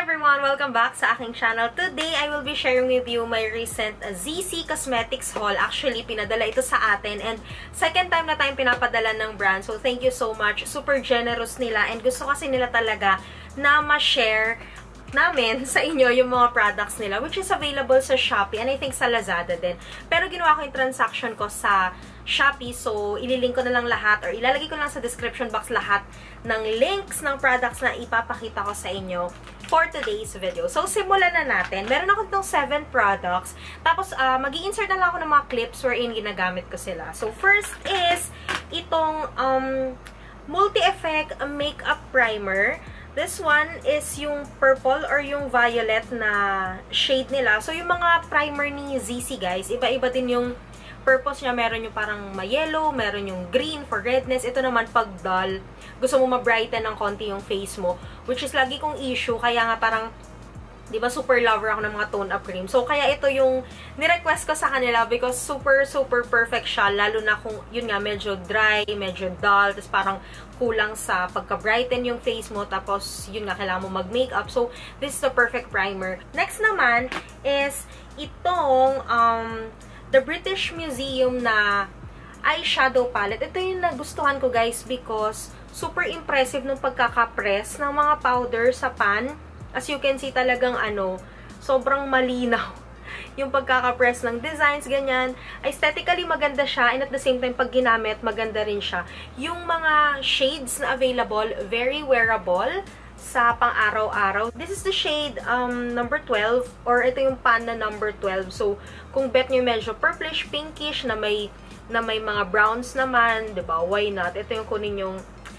everyone! Welcome back sa aking channel. Today, I will be sharing with you my recent Zeesea Cosmetics haul. Actually, pinadala ito sa atin and second time na tayong pinapadala ng brand. So, thank you so much. Super generous nila and gusto kasi nila talaga na ma-share namin sa inyo yung mga products nila which is available sa Shopee and I think sa Lazada din. Pero ginawa ko yung transaction ko sa Shopee. So, ililink ko na lang lahat or ilalagay ko lang sa description box lahat ng links ng products na ipapakita ko sa inyo for today's video. So, simulan na natin. Meron ako itong 7 products. Tapos, mag-i-insert na lang ako ng mga clips wherein ginagamit ko sila. So, first is itong multi-effect makeup primer. This one is yung purple or yung violet na shade nila. So, yung mga primer ni Zeesea, guys, iba-iba din yung purpose niya. Meron yung parang ma-yellow, meron yung green for redness. Ito naman, pag dull, gusto mo ma-brighten ng konti yung face mo. Which is lagi kong issue. Kaya nga parang, di ba, super lover ako ng mga tone-up cream. So, kaya ito yung ni-request ko sa kanila because super, super perfect siya. Lalo na kung, yun nga, medyo dry, medyo dull. Tapos parang kulang sa pagka-brighten yung face mo. Tapos, yun nga, kailangan mo mag-makeup. So, this is the perfect primer. Next naman is itong, the British Museum na eyeshadow palette. Ito yung nagustuhan ko, guys, because super impressive nung pagkaka-press ng mga powder sa pan. As you can see, talagang sobrang malinaw yung pagkaka-press ng designs, ganyan. Aesthetically, maganda siya, and at the same time, pag ginamit, maganda rin siya. Yung mga shades na available, very wearable sa pang-araw-araw. This is the shade number 12, or ito yung pan na number 12. So, kung bet nyo medyo purplish, pinkish, na may mga browns naman, diba? Why not? Ito yung kunin yung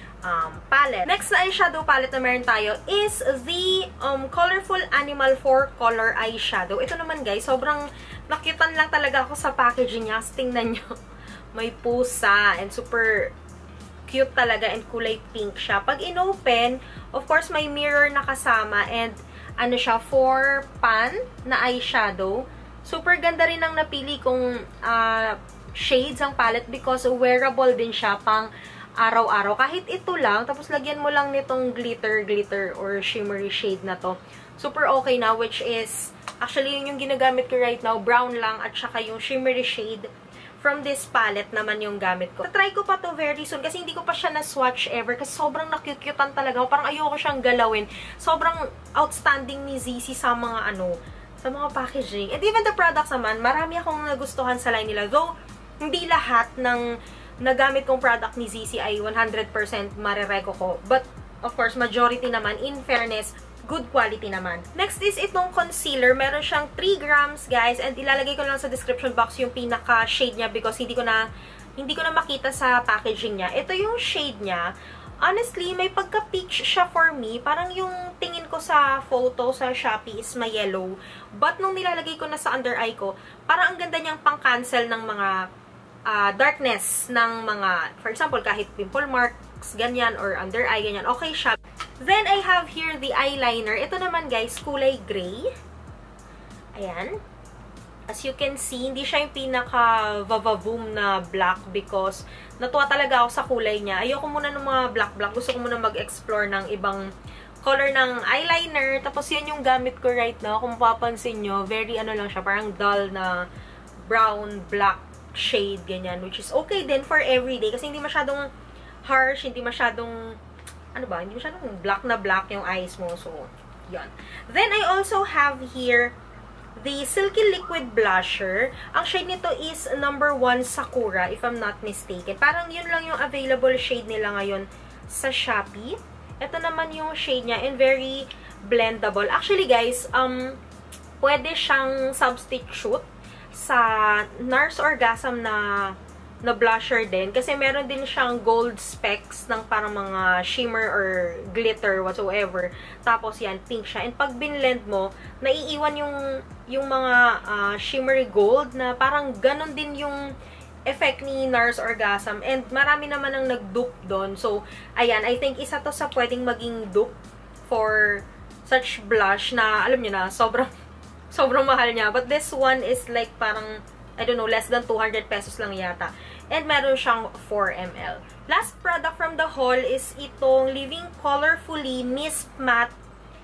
palette. Next na eyeshadow palette na meron tayo is the Colorful Animal 4 Color Eyeshadow. Ito naman, guys, sobrang nakyutan lang talaga ako sa packaging niya. Tingnan nyo. May pusa and super cute talaga and kulay pink siya. Pag in-open, of course, may mirror na kasama and ano siya, 4 pan na eyeshadow. Super ganda rin ang napili kong shades ang palette because wearable din siya pang araw-araw. Kahit ito lang, tapos lagyan mo lang nitong glitter or shimmery shade na to. Super okay na, which is, actually yun yung ginagamit ko right now, brown lang at saka yung shimmery shade from this palette naman yung gamit ko. Try ko pa to very soon kasi hindi ko pa siya na-swatch ever kasi sobrang nakyukyutan talaga. Parang ayoko siyang galawin. Sobrang outstanding ni Zeesea sa mga sa mga packaging. And even the products naman, marami akong nagustuhan sa line nila. Though, hindi lahat ng nagamit kong product ni Zeesea ay 100% marereko ko. But, of course, majority naman, in fairness, good quality naman. Next is itong concealer. Meron siyang 3 grams, guys. And ilalagay ko lang sa description box yung pinaka-shade niya because hindi ko na makita sa packaging niya. Ito yung shade niya. Honestly, may pagka-peach siya for me. Parang yung tingin ko sa photo sa Shopee is may yellow. But nung nilalagay ko na sa under eye ko, parang ang ganda niyang pang-cancel ng mga darkness ng mga, for example, kahit pimple marks, ganyan, or under eye, ganyan, okay siya. Then, I have here the eyeliner. Ito naman, guys, kulay gray. Ayan. As you can see, hindi siya yung pinaka-vavavoom na black because natuwa talaga ako sa kulay niya. Ayoko muna ng mga black-black. Gusto ko muna mag-explore ng ibang color ng eyeliner. Tapos, yun yung gamit ko right now. Kung mapapansin nyo, very lang siya, parang dull na brown, black shade, ganyan, which is okay din for everyday kasi hindi masyadong harsh, hindi masyadong hindi masyadong black na black yung eyes mo. So, yun. Then, I also have here the Silky Liquid Blusher. Ang shade nito is number 1 Sakura, if I'm not mistaken. Parang yun lang yung available shade nila ngayon sa Shopee. Ito naman yung shade niya and very blendable. Actually, guys, pwede siyang substitute sa NARS Orgasm na blusher din. Kasi meron din siyang gold specks ng parang mga shimmer or glitter whatsoever. Tapos yan, pink siya. And pag binlend mo, naiiwan yung mga shimmery gold na parang ganon din yung effect ni NARS Orgasm. And marami naman ang nag-dupe doon. So, ayan, I think isa to sa pwedeng maging dupe for such blush na, alam nyo na, sobrang mahal niya. But this one is like parang, I don't know, less than 200 pesos lang yata. And meron siyang 4 ml. Last product from the haul is itong Living Colorfully Mist Matte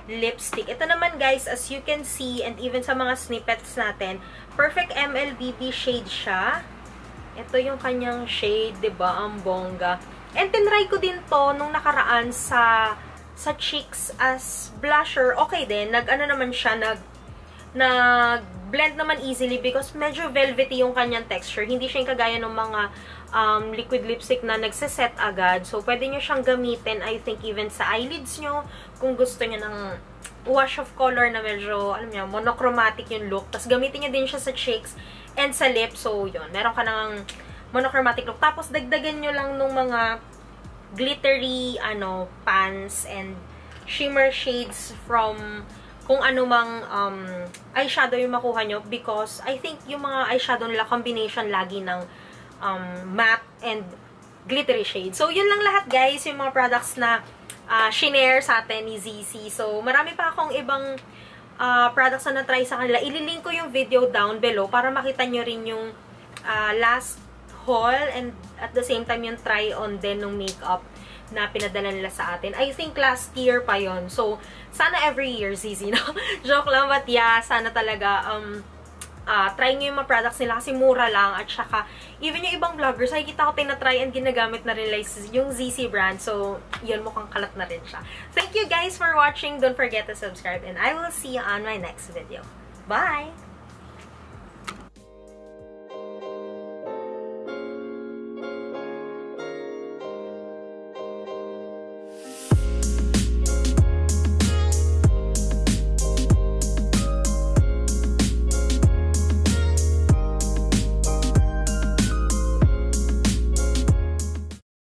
lipstick. Ito naman guys, as you can see, and even sa mga snippets natin, perfect MLBB shade siya. Ito yung kanyang shade, diba? Ang bongga. And tinry ko din to nung nakaraan sa cheeks as blusher. Okay din. Nag-ano naman siya, nag-blend naman easily because medyo velvety yung kanyang texture. Hindi siya yung kagaya ng mga liquid lipstick na nagsiset agad. So, pwede nyo siyang gamitin, I think, even sa eyelids nyo. Kung gusto nyo ng wash of color na medyo, alam nyo, monochromatic yung look. Tapos, gamitin nyo din siya sa cheeks and sa lips. So, yun. Meron ka ng monochromatic look. Tapos, dagdagan nyo lang nung mga glittery, pans and shimmer shades from kung ano mang eyeshadow yung makuha nyo. Because, I think yung mga eyeshadow nila, combination lagi ng matte and glittery shade. So, yun lang lahat guys, yung mga products na shinare sa atin ni Zeesea. So, marami pa akong ibang products na na-try sa kanila. Ililink ko yung video down below para makita nyo rin yung last haul and at the same time yung try-on din ng makeup na pinadala nila sa atin. I think last year pa yon. So, sana every year, Zeesea, no? Joke lang, but yeah, sana talaga try nyo yung mga products nila kasi mura lang. At saka, even yung ibang vloggers, nakikita ko tinatry and ginagamit na rin yung Zeesea brand. So, yun, mukhang kalat na rin siya. Thank you guys for watching. Don't forget to subscribe and I will see you on my next video. Bye!